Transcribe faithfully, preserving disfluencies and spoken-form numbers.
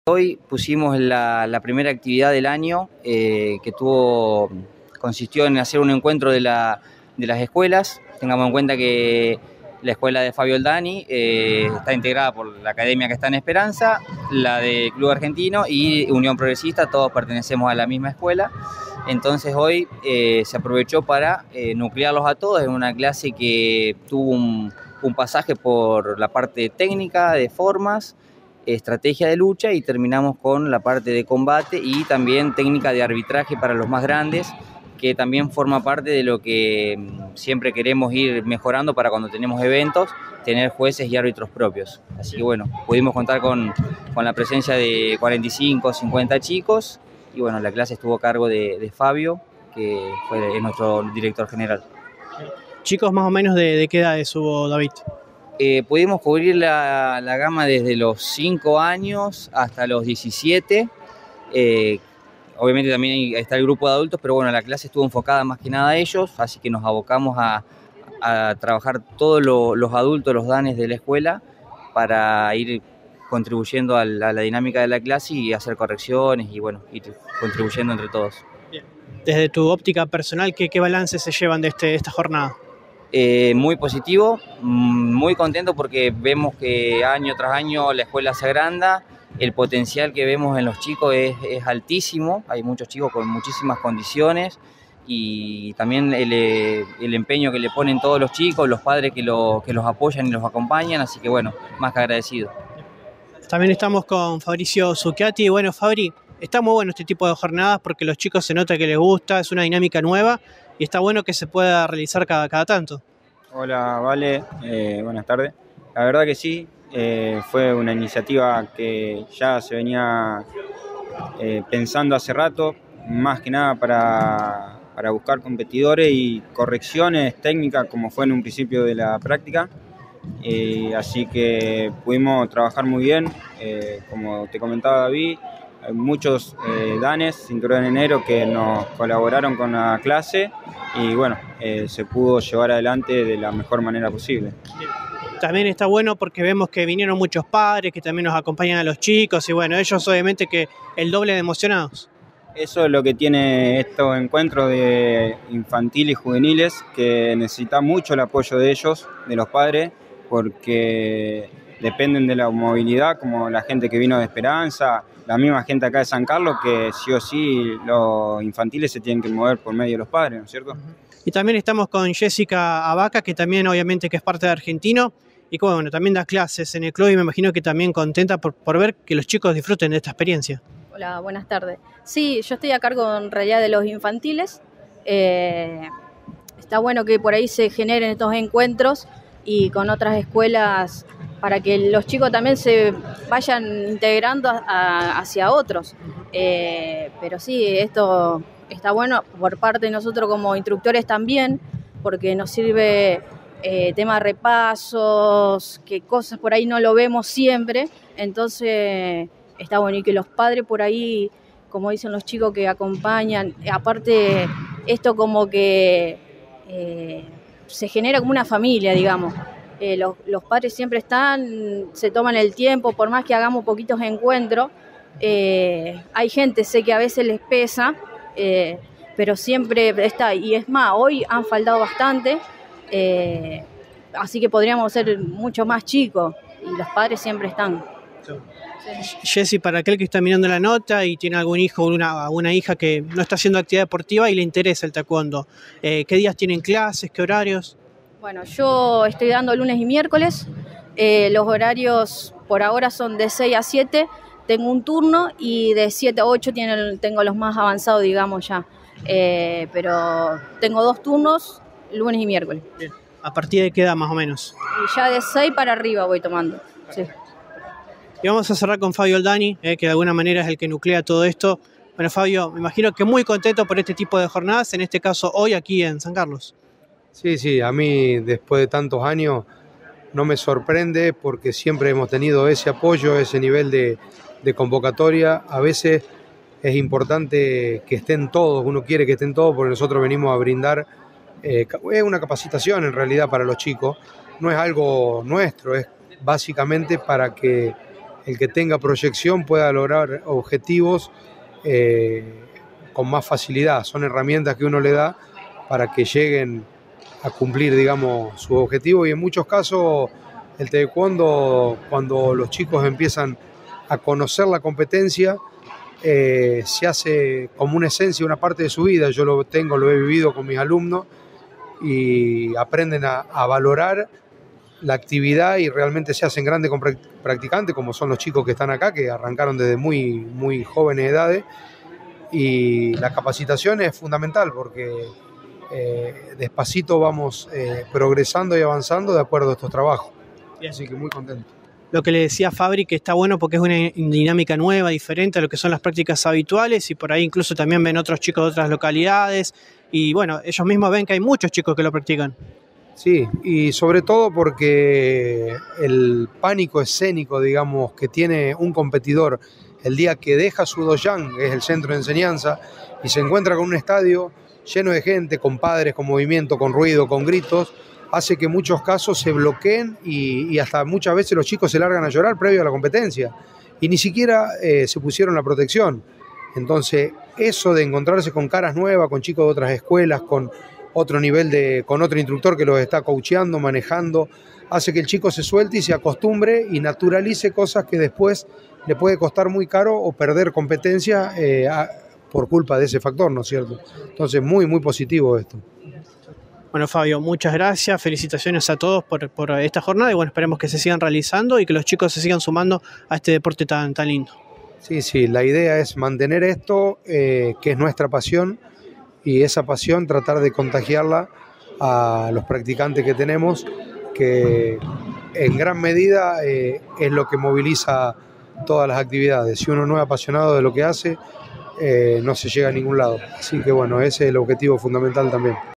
Hoy pusimos la, la primera actividad del año eh, que tuvo, consistió en hacer un encuentro de, la, de las escuelas. Tengamos en cuenta que la escuela de Fabio Oldani eh, está integrada por la academia que está en Esperanza, la del Club Argentino y Unión Progresista, todos pertenecemos a la misma escuela. Entonces hoy eh, se aprovechó para eh, nuclearlos a todos en una clase que tuvo un, un pasaje por la parte técnica, de formas, estrategia de lucha, y terminamos con la parte de combate y también técnica de arbitraje para los más grandes, que también forma parte de lo que siempre queremos ir mejorando para cuando tenemos eventos, tener jueces y árbitros propios. Así que bueno, pudimos contar con, con la presencia de cuarenta y cinco, cincuenta chicos, y bueno, la clase estuvo a cargo de, de Fabio, que fue nuestro director general. Chicos, más o menos, ¿de, de qué edades hubo, David? Eh, pudimos cubrir la, la gama desde los cinco años hasta los diecisiete. Eh, obviamente también está el grupo de adultos, pero bueno, la clase estuvo enfocada más que nada a ellos, así que nos abocamos a, a trabajar todos lo, los adultos, los danes de la escuela, para ir contribuyendo a la, a la dinámica de la clase y hacer correcciones y bueno, ir contribuyendo entre todos. Bien. Desde tu óptica personal, ¿qué, qué balance se llevan de este, esta jornada? Eh, muy positivo, muy contento porque vemos que año tras año la escuela se agranda, el potencial que vemos en los chicos es, es altísimo, hay muchos chicos con muchísimas condiciones y también el, el empeño que le ponen todos los chicos, los padres que, lo, que los apoyan y los acompañan, así que bueno, más que agradecido. También estamos con Fabricio Zucchiati. Bueno, Fabri, está muy bueno este tipo de jornadas porque los chicos se nota que les gusta, es una dinámica nueva y está bueno que se pueda realizar cada, cada tanto. Hola, Vale, eh, buenas tardes. La verdad que sí, eh, fue una iniciativa que ya se venía eh, pensando hace rato, más que nada para, para buscar competidores y correcciones técnicas como fue en un principio de la práctica. Eh, así que pudimos trabajar muy bien, eh, como te comentaba David, hay muchos eh, danes, cinturón en enero, que nos colaboraron con la clase y bueno, eh, se pudo llevar adelante de la mejor manera posible. También está bueno porque vemos que vinieron muchos padres que también nos acompañan a los chicos y bueno, ellos obviamente que el doble de emocionados. Eso es lo que tiene estos encuentros de infantil y juveniles, que necesita mucho el apoyo de ellos, de los padres, porque dependen de la movilidad, como la gente que vino de Esperanza, la misma gente acá de San Carlos, que sí o sí los infantiles se tienen que mover por medio de los padres, ¿no es cierto? Y también estamos con Jessica Abaca, que también obviamente que es parte de Argentino, y que bueno, también da clases en el club y me imagino que también contenta por, por ver que los chicos disfruten de esta experiencia. Hola, buenas tardes. Sí, yo estoy a cargo en realidad de los infantiles. Eh, está bueno que por ahí se generen estos encuentros y con otras escuelas para que los chicos también se vayan integrando a, a, hacia otros. Eh, pero sí, esto está bueno por parte de nosotros como instructores también, porque nos sirve eh, tema repasos, que cosas por ahí no lo vemos siempre, entonces está bueno. Y que los padres por ahí, como dicen los chicos que acompañan, aparte esto como que eh, se genera como una familia, digamos. Eh, los, los padres siempre están, se toman el tiempo, por más que hagamos poquitos encuentros, eh, hay gente, sé que a veces les pesa, eh, pero siempre está, y es más, hoy han faltado bastante, eh, así que podríamos ser mucho más chicos, y los padres siempre están. Sí. Jessy, para aquel que está mirando la nota y tiene algún hijo o una, una hija que no está haciendo actividad deportiva y le interesa el taekwondo, eh, ¿qué días tienen clases, qué horarios? Bueno, yo estoy dando lunes y miércoles, eh, los horarios por ahora son de seis a siete, tengo un turno y de siete a ocho tienen, tengo los más avanzados, digamos ya, eh, pero tengo dos turnos, lunes y miércoles. Bien. ¿A partir de qué edad más o menos? Y ya de seis para arriba voy tomando, sí. Y vamos a cerrar con Fabio Oldani, eh, que de alguna manera es el que nuclea todo esto. Bueno, Fabio, me imagino que muy contento por este tipo de jornadas, en este caso hoy aquí en San Carlos. Sí, sí, a mí después de tantos años no me sorprende porque siempre hemos tenido ese apoyo, ese nivel de, de convocatoria. A veces es importante que estén todos, uno quiere que estén todos porque nosotros venimos a brindar eh, es una capacitación en realidad para los chicos, no es algo nuestro, es básicamente para que el que tenga proyección pueda lograr objetivos eh, con más facilidad. Son herramientas que uno le da para que lleguen a cumplir, digamos, su objetivo, y en muchos casos el taekwondo, cuando los chicos empiezan a conocer la competencia, eh, se hace como una esencia, una parte de su vida. Yo lo tengo, lo he vivido con mis alumnos, y aprenden a, a valorar la actividad y realmente se hacen grandes practicantes, como son los chicos que están acá, que arrancaron desde muy, muy jóvenes edades, y la capacitación es fundamental porque eh, despacito vamos eh, progresando y avanzando de acuerdo a estos trabajos. Bien. Así que muy contento. Lo que le decía Fabri, que está bueno porque es una dinámica nueva, diferente a lo que son las prácticas habituales, y por ahí incluso también ven otros chicos de otras localidades, y bueno, ellos mismos ven que hay muchos chicos que lo practican. Sí, y sobre todo porque el pánico escénico, digamos, que tiene un competidor el día que deja su doyan, que es el centro de enseñanza, y se encuentra con un estadio lleno de gente, con padres, con movimiento, con ruido, con gritos, hace que en muchos casos se bloqueen y, y hasta muchas veces los chicos se largan a llorar previo a la competencia y ni siquiera eh, se pusieron la protección. Entonces, eso de encontrarse con caras nuevas, con chicos de otras escuelas, con otro nivel de, con otro instructor que los está coacheando, manejando, hace que el chico se suelte y se acostumbre y naturalice cosas que después le puede costar muy caro o perder competencia eh, a, por culpa de ese factor, ¿no es cierto? Entonces, muy, muy positivo esto. Bueno, Fabio, muchas gracias, felicitaciones a todos por, por esta jornada, y bueno, esperemos que se sigan realizando y que los chicos se sigan sumando a este deporte tan, tan lindo. Sí, sí, la idea es mantener esto, eh, que es nuestra pasión, y esa pasión tratar de contagiarla a los practicantes que tenemos, que en gran medida eh, es lo que moviliza todas las actividades. Si uno no es apasionado de lo que hace, eh, no se llega a ningún lado. Así que bueno, ese es el objetivo fundamental también.